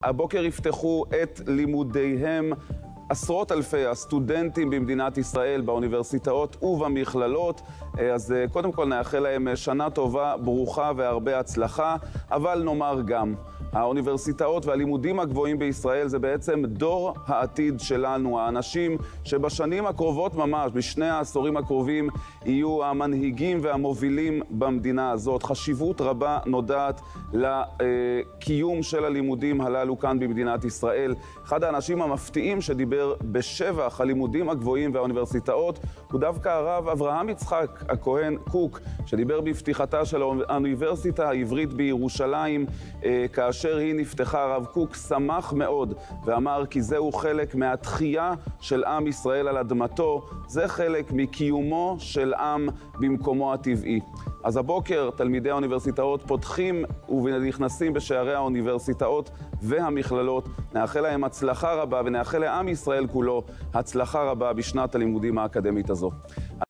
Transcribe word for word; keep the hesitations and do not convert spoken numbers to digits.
הבוקר יפתחו את לימודיהם עשרות אלפי הסטודנטים במדינת ישראל, באוניברסיטאות ובמכללות. אז קודם כל נאחל להם שנה טובה, ברוכה והרבה הצלחה, אבל נאמר גם, האוניברסיטאות והלימודים הגבוהים בישראל זה בעצם דור העתיד שלנו, האנשים שבשנים הקרובות ממש, בשני העשורים הקרובים, יהיו המנהיגים והמובילים במדינה הזאת. חשיבות רבה נודעת לקיום של הלימודים הללו כאן במדינת ישראל. אחד האנשים המפתיעים שדיבר בשבח הלימודים הגבוהים והאוניברסיטאות הוא דווקא הרב אברהם יצחק הכהן קוק, שדיבר בפתיחתה של האוניברסיטה העברית בירושלים. כאשר היא נפתחה, הרב קוק שמח מאוד ואמר כי זהו חלק מהתחייה של עם ישראל על אדמתו, זה חלק מקיומו של עם במקומו הטבעי. אז הבוקר תלמידי האוניברסיטאות פותחים ונכנסים בשערי האוניברסיטאות והמכללות. נאחל להם הצלחה רבה ונאחל לעם ישראל כולו הצלחה רבה בשנת הלימודים האקדמית הזו.